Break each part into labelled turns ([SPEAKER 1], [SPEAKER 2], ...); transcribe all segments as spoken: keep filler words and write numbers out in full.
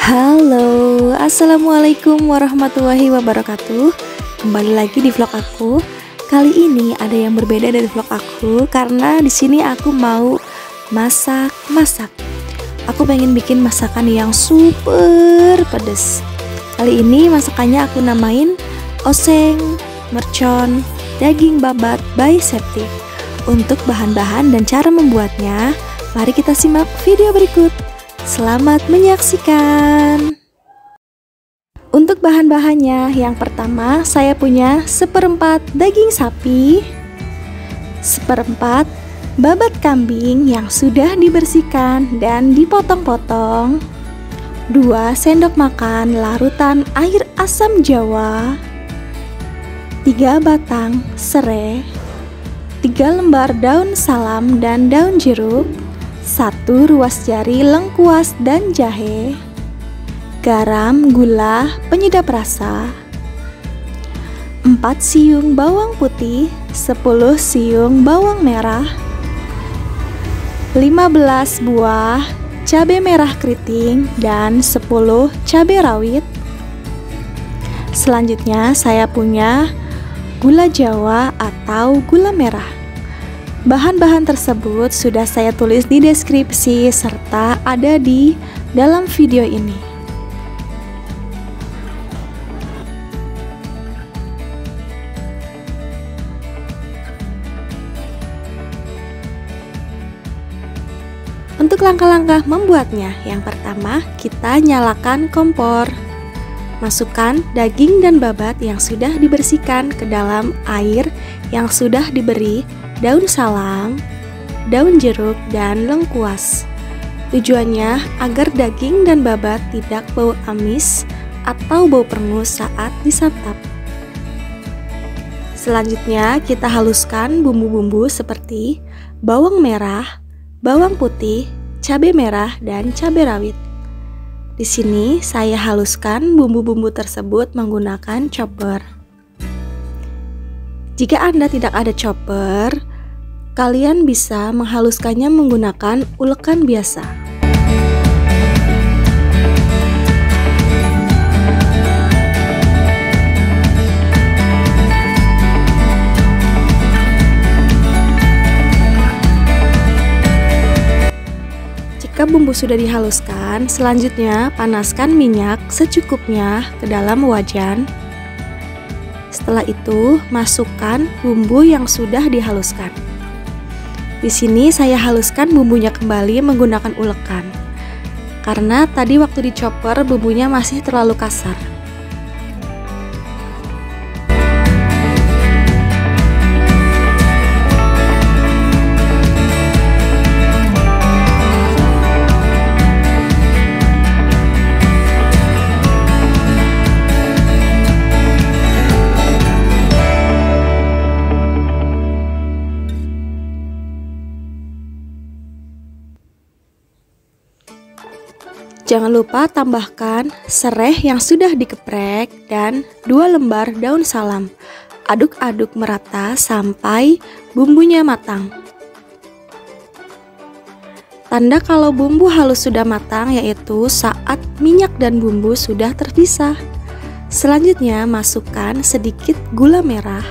[SPEAKER 1] Halo, assalamualaikum warahmatullahi wabarakatuh. Kembali lagi di vlog aku. Kali ini ada yang berbeda dari vlog aku karena di sini aku mau masak-masak. Aku pengen bikin masakan yang super pedas. Kali ini masakannya aku namain oseng mercon daging babat by Septi. Untuk bahan-bahan dan cara membuatnya, mari kita simak video berikut. Selamat menyaksikan. Untuk bahan-bahannya, yang pertama saya punya seperempat daging sapi, seperempat babat kambing yang sudah dibersihkan dan dipotong-potong, dua sendok makan larutan air asam jawa, tiga batang serai, tiga lembar daun salam dan daun jeruk, satu ruas jari lengkuas dan jahe, garam, gula, penyedap rasa, empat siung bawang putih, sepuluh siung bawang merah, lima belas buah cabai merah keriting, dan sepuluh cabai rawit. Selanjutnya saya punya gula jawa atau gula merah. Bahan-bahan tersebut sudah saya tulis di deskripsi serta ada di dalam video ini. Untuk langkah-langkah membuatnya, yang pertama kita nyalakan kompor. Masukkan daging dan babat yang sudah dibersihkan ke dalam air yang sudah diberi daun salam, daun jeruk, dan lengkuas. Tujuannya agar daging dan babat tidak bau amis atau bau perengus saat disantap. Selanjutnya kita haluskan bumbu-bumbu seperti bawang merah, bawang putih, cabai merah, dan cabai rawit. Di sini saya haluskan bumbu-bumbu tersebut menggunakan chopper. Jika Anda tidak ada chopper, kalian bisa menghaluskannya menggunakan ulekan biasa. Jika bumbu sudah dihaluskan, selanjutnya panaskan minyak secukupnya ke dalam wajan. Setelah itu, masukkan bumbu yang sudah dihaluskan. Di sini saya haluskan bumbunya kembali menggunakan ulekan. Karena tadi waktu dichopper bumbunya masih terlalu kasar. Jangan lupa tambahkan serai yang sudah dikeprek dan dua lembar daun salam. Aduk-aduk merata sampai bumbunya matang. Tanda kalau bumbu halus sudah matang yaitu saat minyak dan bumbu sudah terpisah. Selanjutnya masukkan sedikit gula merah,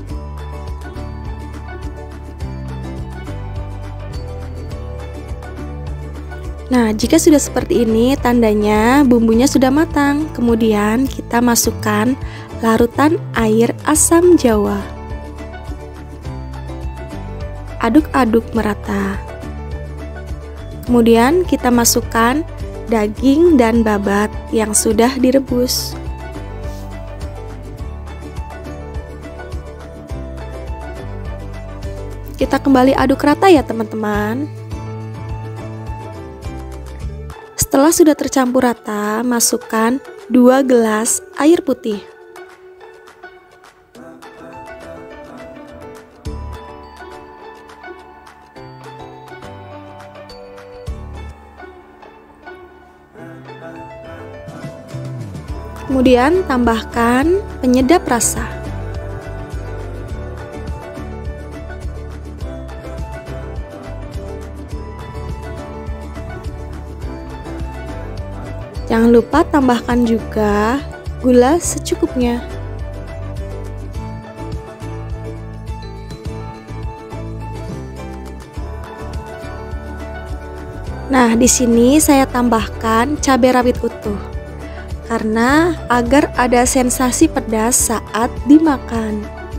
[SPEAKER 1] Nah, jika sudah seperti ini, tandanya bumbunya sudah matang. Kemudian kita masukkan larutan air asam jawa. Aduk-aduk merata. Kemudian kita masukkan daging dan babat yang sudah direbus. Kita kembali aduk rata ya teman-teman. Setelah sudah tercampur rata, masukkan dua gelas air putih. Kemudian tambahkan penyedap rasa. Jangan lupa tambahkan juga gula secukupnya. Nah, di sini saya tambahkan cabai rawit utuh karena agar ada sensasi pedas saat dimakan.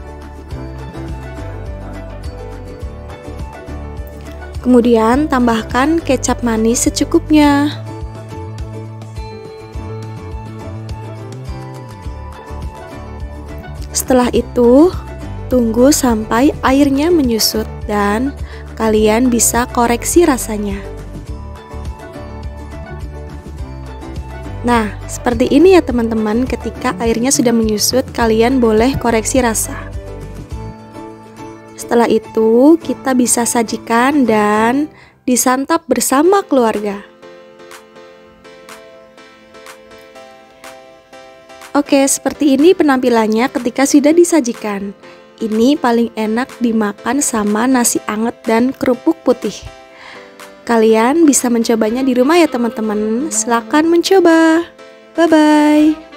[SPEAKER 1] Kemudian tambahkan kecap manis secukupnya. Setelah itu, tunggu sampai airnya menyusut dan kalian bisa koreksi rasanya. Nah, seperti ini ya teman-teman, ketika airnya sudah menyusut, kalian boleh koreksi rasa. Setelah itu, kita bisa sajikan dan disantap bersama keluarga. Oke, seperti ini penampilannya ketika sudah disajikan. Ini paling enak dimakan sama nasi anget dan kerupuk putih. Kalian bisa mencobanya di rumah ya teman-teman. Silakan mencoba. Bye-bye.